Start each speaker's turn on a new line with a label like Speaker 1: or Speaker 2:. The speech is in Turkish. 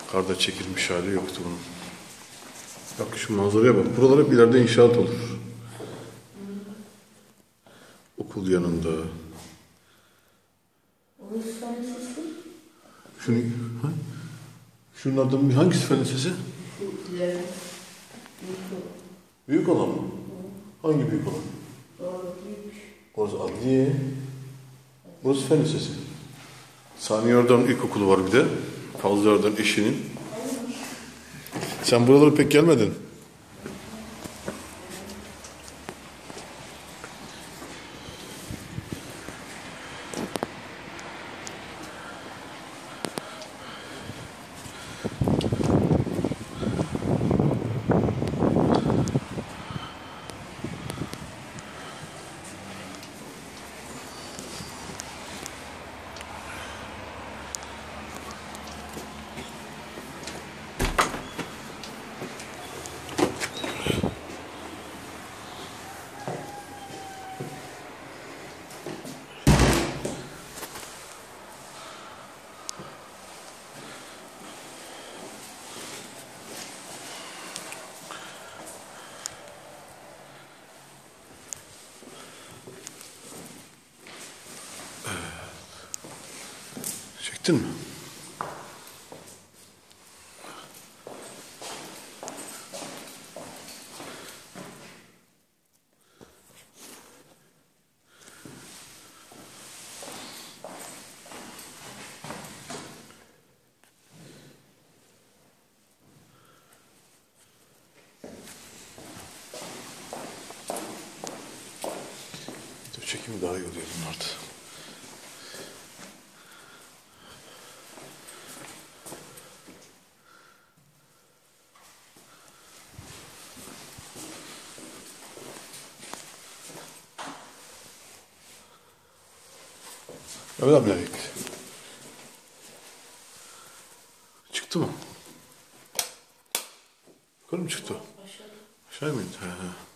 Speaker 1: Karda çekilmiş hali yoktu bunun. Bak şu manzaraya bak. Buralar hep ileride inşaat olur. Okul yanında. Şunu, ha? Şunlardan hangisi fen lisesi? Büyük olan mı? Hangi büyük olan? Orası adliye. Burası fen lisesi. Saniye Yordan İlkokulu var bir de. Fazlı Yordan eşinin. Sen buralara pek gelmedin. Çektin mi? Video çekimi daha iyi oluyor bunlarda. Öyle mi Layık? Çıktı mı? Yukarı mı çıktı? Aşağı mıydı? He he.